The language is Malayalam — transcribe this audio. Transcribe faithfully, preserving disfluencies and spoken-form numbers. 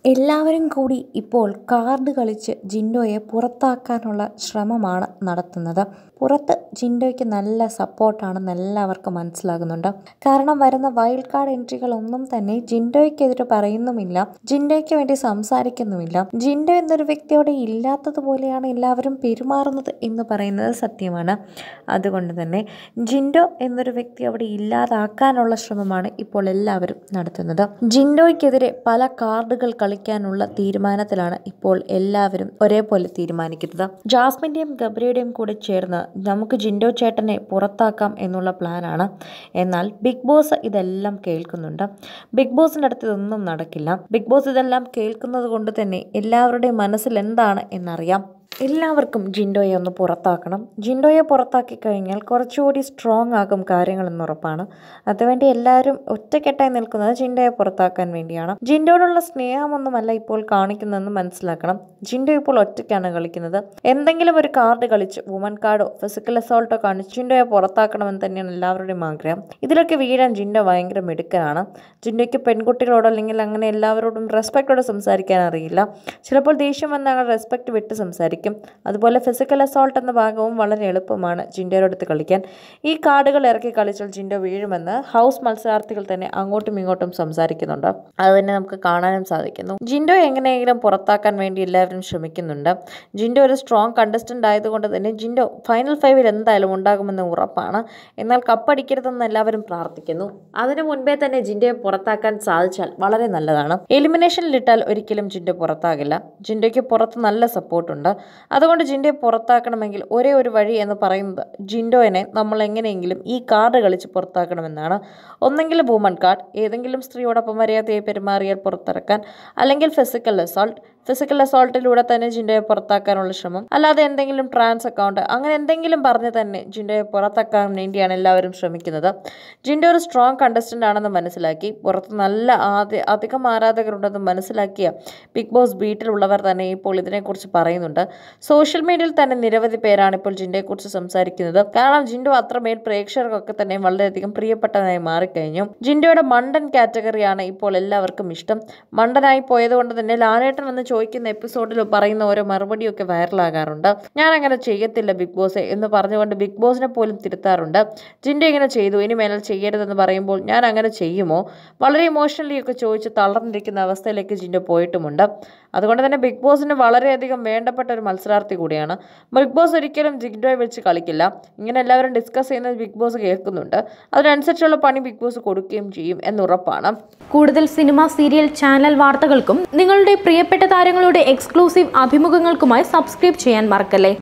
എല്ലാവരും കൂടി ഇപ്പോൾ കാർഡ് കളിച്ച് ജിൻഡോയെ പുറത്താക്കാനുള്ള ശ്രമമാണ് നടത്തുന്നത്. പുറത്ത് ജിൻഡോയ്ക്ക് നല്ല സപ്പോർട്ടാണെന്ന് എല്ലാവർക്കും മനസ്സിലാകുന്നുണ്ട്. കാരണം വരുന്ന വൈൽഡ് കാർഡ് എൻട്രികളൊന്നും തന്നെ ജിൻഡോയ്ക്കെതിരെ പറയുന്നുമില്ല, ജിൻഡോയ്ക്ക് വേണ്ടി സംസാരിക്കുന്നുമില്ല. ജിൻഡോ എന്നൊരു വ്യക്തി അവിടെ ഇല്ലാത്തതുപോലെയാണ് എല്ലാവരും പെരുമാറുന്നത് എന്ന് പറയുന്നത് സത്യമാണ്. അതുകൊണ്ട് തന്നെ ജിൻഡോ എന്നൊരു വ്യക്തി അവിടെ ഇല്ലാതാക്കാനുള്ള ശ്രമമാണ് ഇപ്പോൾ എല്ലാവരും നടത്തുന്നത്. ജിൻഡോയ്ക്കെതിരെ പല കാർഡുകൾ കളിക്കാനുള്ള തീരുമാനത്തിലാണ് ഇപ്പോൾ എല്ലാവരും ഒരേപോലെ തീരുമാനിക്കുന്നത്. ജാസ്മിൻ്റെയും ഗബ്രിയുടെയും കൂടെ ചേർന്ന് നമുക്ക് ജിൻഡോ ചേട്ടനെ പുറത്താക്കാം എന്നുള്ള പ്ലാനാണ്. എന്നാൽ ബിഗ് ബോസ് ഇതെല്ലാം കേൾക്കുന്നുണ്ട്. ബിഗ് ബോസിൻ്റെ അടുത്ത് ഇതൊന്നും നടക്കില്ല. ബിഗ് ബോസ് ഇതെല്ലാം കേൾക്കുന്നത് കൊണ്ട് തന്നെ എല്ലാവരുടെയും മനസ്സിൽ എന്താണ് എന്നറിയാം. എല്ലാവർക്കും ജിൻഡോയെ ഒന്ന് പുറത്താക്കണം. ജിൻഡോയെ പുറത്താക്കി കഴിഞ്ഞാൽ കുറച്ചുകൂടി സ്ട്രോങ് ആകും കാര്യങ്ങളെന്നുറപ്പാണ്. അതുവേണ്ടി എല്ലാവരും ഒറ്റക്കെട്ടായി നിൽക്കുന്നത് ജിൻഡോയെ പുറത്താക്കാൻ വേണ്ടിയാണ്. ജിൻഡോയോടുള്ള സ്നേഹമൊന്നുമല്ല ഇപ്പോൾ കാണിക്കുന്നതെന്ന് മനസ്സിലാക്കണം. ജിൻഡോ ഇപ്പോൾ ഒറ്റയ്ക്കാണ് കളിക്കുന്നത്. എന്തെങ്കിലും ഒരു കാർഡ് കളിച്ച് വുമൻ കാർഡോ ഫിസിക്കൽ അസോൾട്ടോ കാണിച്ച് ജിൻഡോയെ പുറത്താക്കണമെന്ന് തന്നെയാണ് എല്ലാവരുടെയും ആഗ്രഹം. ഇതിലൊക്കെ വീഴാൻ ജിൻഡോ ഭയങ്കര മിടുക്കനാണ്. ജിൻഡോയ്ക്ക് പെൺകുട്ടികളോട് അല്ലെങ്കിൽ അങ്ങനെ എല്ലാവരോടും റെസ്പെക്റ്റോടെ സംസാരിക്കാൻ അറിയില്ല. ചിലപ്പോൾ ദേഷ്യം വന്നാൽ റെസ്പെക്റ്റ് വിട്ട് സംസാരിക്കും. അതുപോലെ ഫിസിക്കൽ അസോൾട്ട് എന്ന ഭാഗവും വളരെ എളുപ്പമാണ് ജിൻഡോയുടെ അടുത്ത് കളിക്കാൻ. ഈ കാർഡുകൾ ഇറക്കി കളിച്ചാൽ ജിൻഡോ വീഴുമെന്ന് ഹൗസ് മത്സരാർത്ഥികൾ തന്നെ അങ്ങോട്ടും ഇങ്ങോട്ടും സംസാരിക്കുന്നുണ്ട്. അത് തന്നെ നമുക്ക് കാണാനും സാധിക്കുന്നു. ജിൻഡോ എങ്ങനെയെങ്കിലും പുറത്താക്കാൻ വേണ്ടി എല്ലാവരും ശ്രമിക്കുന്നുണ്ട്. ജിൻഡോ ഒരു സ്ട്രോങ് കണ്ടസ്റ്റന്റ് ആയതുകൊണ്ട് തന്നെ ജിൻഡോ ഫൈനൽ ഫൈവിൽ എന്തായാലും ഉണ്ടാകുമെന്ന് ഉറപ്പാണ്. എന്നാൽ കപ്പടിക്കരുതെന്ന് എല്ലാവരും പ്രാർത്ഥിക്കുന്നു. അതിനു മുൻപേ തന്നെ ജിൻഡോയെ പുറത്താക്കാൻ സാധിച്ചാൽ വളരെ നല്ലതാണ്. എലിമിനേഷനിലിട്ടാൽ ഒരിക്കലും ജിൻഡോ പുറത്താകില്ല. ജിൻഡോയ്ക്ക് പുറത്ത് നല്ല സപ്പോർട്ടുണ്ട്. അതുകൊണ്ട് ജിൻഡോയെ പുറത്താക്കണമെങ്കിൽ ഒരേ ഒരു വഴി എന്ന് പറയുന്നത് ജിൻഡോയെ നമ്മൾ എങ്ങനെയെങ്കിലും ഈ കാർഡ് കളിച്ച് പുറത്താക്കണമെന്നാണ്. ഒന്നെങ്കിൽ വുമൺ കാർഡ്, ഏതെങ്കിലും സ്ത്രീയോടൊപ്പം മര്യാദയായി പെരുമാറിയാൽ പുറത്തിറക്കാൻ, അല്ലെങ്കിൽ ഫിസിക്കൽ അസോൾട്ട്. ഫിസിക്കൽ അസോൾട്ടിലൂടെ തന്നെ ജിൻഡോയെ പുറത്താക്കാനുള്ള ശ്രമം. അല്ലാതെ എന്തെങ്കിലും ട്രാൻസ് അക്കൗണ്ട് അങ്ങനെ എന്തെങ്കിലും പറഞ്ഞ് തന്നെ ജിൻഡോയെ പുറത്താക്കാൻ വേണ്ടിയാണ് എല്ലാവരും ശ്രമിക്കുന്നത്. ജിൻഡോ ഒരു സ്ട്രോങ് കണ്ടസ്റ്റന്റ് ആണെന്ന് മനസ്സിലാക്കി പുറത്ത് നല്ല ആദ്യ അധികം ആരാധകരുണ്ടെന്ന് മനസ്സിലാക്കിയ ബിഗ് ബോസ് വീട്ടിലുള്ളവർ തന്നെ ഇപ്പോൾ ഇതിനെക്കുറിച്ച് പറയുന്നുണ്ട്. സോഷ്യൽ മീഡിയയിൽ തന്നെ നിരവധി പേരാണ് ഇപ്പോൾ ജിൻഡോയെക്കുറിച്ച് സംസാരിക്കുന്നത്. കാരണം ജിൻഡോ അത്രമേൽ പ്രേക്ഷകർക്കൊക്കെ തന്നെ വളരെയധികം പ്രിയപ്പെട്ടതായി മാറിക്കഴിഞ്ഞു. ജിൻഡോയുടെ മണ്ടൻ കാറ്റഗറിയാണ് ഇപ്പോൾ എല്ലാവർക്കും ഇഷ്ടം. മണ്ടനായി പോയത് കൊണ്ട് തന്നെ ലാലേട്ടൻ എന്ന് ചോദിക്കുന്ന എപ്പിസോഡിൽ പറയുന്ന ഓരോ മറുപടിയൊക്കെ വൈറലാകാറുണ്ട്. ഞാൻ അങ്ങനെ ചെയ്യത്തില്ല ബിഗ് ബോസ് എന്ന് പറഞ്ഞുകൊണ്ട് ബിഗ് ബോസിനെ പോലും തിരുത്താറുണ്ട്. ജിൻഡോ ഇങ്ങനെ ചെയ്തു, ഇനി മേലാൽ ചെയ്യരുതെന്ന് പറയുമ്പോൾ ഞാൻ അങ്ങനെ ചെയ്യുമോ? വളരെ ഇമോഷണലി ഒക്കെ ചോദിച്ച് തളർന്നിരിക്കുന്ന അവസ്ഥയിലേക്ക് ജിൻഡോ പോയിട്ടുമുണ്ട്. അതുകൊണ്ട് തന്നെ ബിഗ് ബോസിന് വളരെയധികം വേണ്ടപ്പെട്ട ഒരു മത്സരാർത്ഥി കൂടിയാണ്. ബിഗ് ബോസ് ഒരിക്കലും ജിൻഡോയെ വെച്ച് കളിക്കില്ല. ഇങ്ങനെ എല്ലാവരും ഡിസ്കസ് ചെയ്യുന്നത് ബിഗ് ബോസ് കേൾക്കുന്നുണ്ട്. അതിനനുസരിച്ചുള്ള പണി ബിഗ് ബോസ് കൊടുക്കുകയും ചെയ്യും എന്നുറപ്പാണ്. കൂടുതൽ സിനിമ, സീരിയൽ, ചാനൽ വാർത്തകൾക്കും നിങ്ങളുടെ പ്രിയപ്പെട്ട താരങ്ങളുടെ എക്സ്ക്ലൂസീവ് അഭിമുഖങ്ങൾക്കുമായി സബ്സ്ക്രൈബ് ചെയ്യാൻ മറക്കല്ലേ.